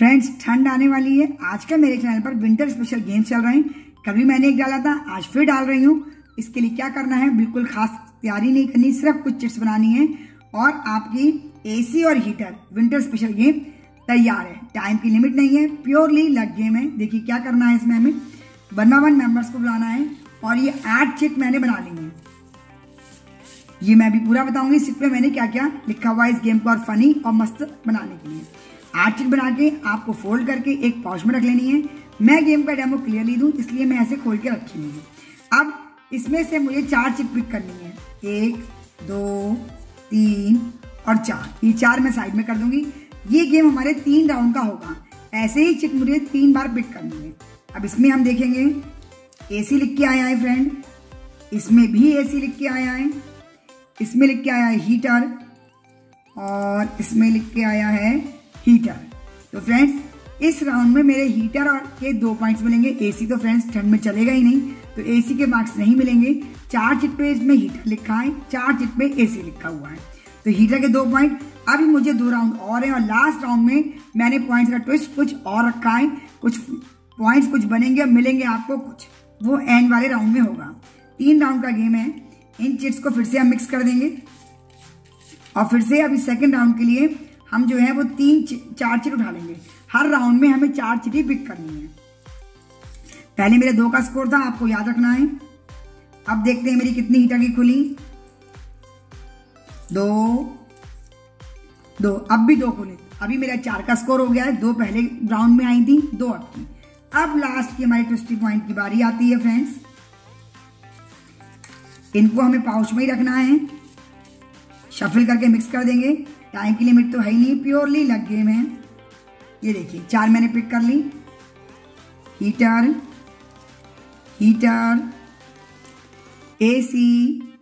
Friends, ठंड आने वाली है। आज का मेरे चैनल पर विंटर स्पेशल गेम चल रहे हैं। कभी मैंने एक डाला था, आज फिर डाल रही हूँ। इसके लिए क्या करना है, बिल्कुल खास तैयारी नहीं करनी, सिर्फ कुछ चिट्स बनानी है और आपकी एसी और हीटर विंटर स्पेशल गेम तैयार है। टाइम की लिमिट नहीं है, प्योरली लक गेम है। देखिए क्या करना है, इसमें हमें 1 by 1 मेंबर्स को बुलाना है और ये 8 चिट मैंने बना ली है। ये मैं भी पूरा बताऊंगी इस चिट पे मैंने क्या क्या लिखा हुआ है इस गेम को और फनी और मस्त बनाने के लिए। 8 चिट बना के आपको फोल्ड करके एक पाउच में रख लेनी है। मैं गेम का डेमो क्लियरली दूं इसलिए मैं ऐसे खोल के रखी हुई है। अब इसमें से मुझे 4 चिट पिक करनी है, 1 2 3 और 4। ये 4 मैं साइड में कर दूंगी। ये गेम हमारे 3 राउंड का होगा। ऐसे ही चिट मुझे 3 बार पिक करनी है। अब इसमें हम देखेंगे एसी लिख के आया है फ्रेंड, इसमें भी एसी लिख के आया है, इसमें लिख के आया है हीटर और इसमें लिख के आया है हीटर। तो फ्रेंड्स इस राउंड में मेरे हीटर और के 2 पॉइंट्स मिलेंगे। एसी तो फ्रेंड्स ठंड में चलेगा ही नहीं, तो एसी के मार्क्स नहीं मिलेंगे। 4 चिट पे इसमें हीटर लिखा है, 4 चिट पे एसी लिखा हुआ है, तो हीटर के 2 पॉइंट। अभी मुझे 2 राउंड और है और लास्ट राउंड में मैंने पॉइंट्स का ट्विस्ट कुछ और रखा है। कुछ पॉइंट्स कुछ बनेंगे, मिलेंगे आपको कुछ, वो एंड वाले राउंड में होगा। 3 राउंड का गेम है। इन चिट्स को फिर से हम मिक्स कर देंगे और फिर से अभी सेकेंड राउंड के लिए हम जो है वो 4 चिट उठा लेंगे। हर राउंड में हमें 4 चिट पिक करनी है। पहले मेरे 2 का स्कोर था, आपको याद रखना है। अब देखते हैं मेरी कितनी हीटर की खुली। 2 अब भी 2 खुले। अभी मेरा 4 का स्कोर हो गया है। 2 पहले राउंड में आई थी, 2 अब की। अब लास्ट की हमारी ट्विस्टी पॉइंट की बारी आती है फ्रेंड्स। इनको हमें पाउच में ही रखना है। शफल करके मिक्स कर देंगे। टाइम की लिमिट तो है ही नहीं, प्योरली लक गेम है। ये देखिए 4 मैंने पिक कर ली। Heater, heater, AC,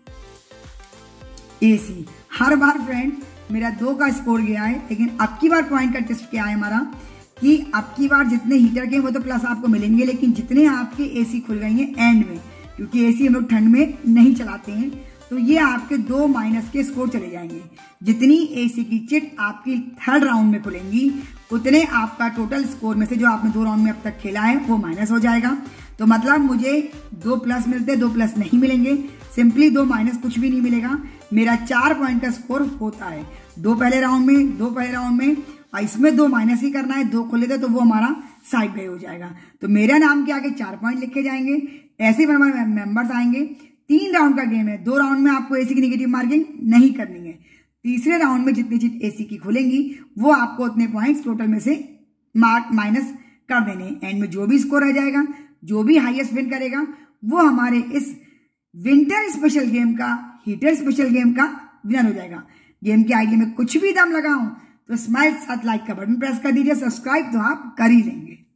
AC. हर बार फ्रेंड मेरा 2 का स्कोर गया है, लेकिन अब की बार पॉइंट का टेस्ट क्या है हमारा कि अब की बार जितने हीटर के वो तो प्लस आपको मिलेंगे, लेकिन जितने आपके एसी खुल गई हैं एंड में, क्योंकि एसी हम लोग ठंड में नहीं चलाते हैं, तो ये आपके 2 माइनस के स्कोर चले जाएंगे। जितनी एसी की चिट आपकी 3rd राउंड में खुलेंगी उतने आपका टोटल स्कोर में से जो आपने 2 राउंड में अब तक खेला है वो माइनस हो जाएगा। तो मतलब मुझे 2 प्लस मिलते, 2 प्लस नहीं मिलेंगे, सिंपली 2 माइनस, कुछ भी नहीं मिलेगा। मेरा 4 पॉइंट का स्कोर होता है। 2 पहले राउंड में, 2 पहले राउंड में और इसमें 2 माइनस ही करना है। 2 खुले थे तो वो हमारा साइड पे हो जाएगा। तो मेरा नाम के आगे 4 पॉइंट लिखे जाएंगे। ऐसे ही हमारे मेंबर्स आएंगे। 3 राउंड का गेम है। 2 राउंड में आपको एसी की नेगेटिव मार्किंग नहीं करनी है। तीसरे राउंड में जितनी चिट एसी की खुलेंगी वो आपको उतने पॉइंट्स टोटल में से माइनस कर देने। एंड में जो भी स्कोर रह जाएगा, जो भी हाईएस्ट विन करेगा, वो हमारे इस विंटर स्पेशल गेम का, हीटर स्पेशल गेम का विनर हो जाएगा। गेम की आईडी में कुछ भी दम लगाऊं तो स्माइल साथ लाइक का बटन प्रेस कर दीजिए। सब्सक्राइब तो आप कर ही लेंगे।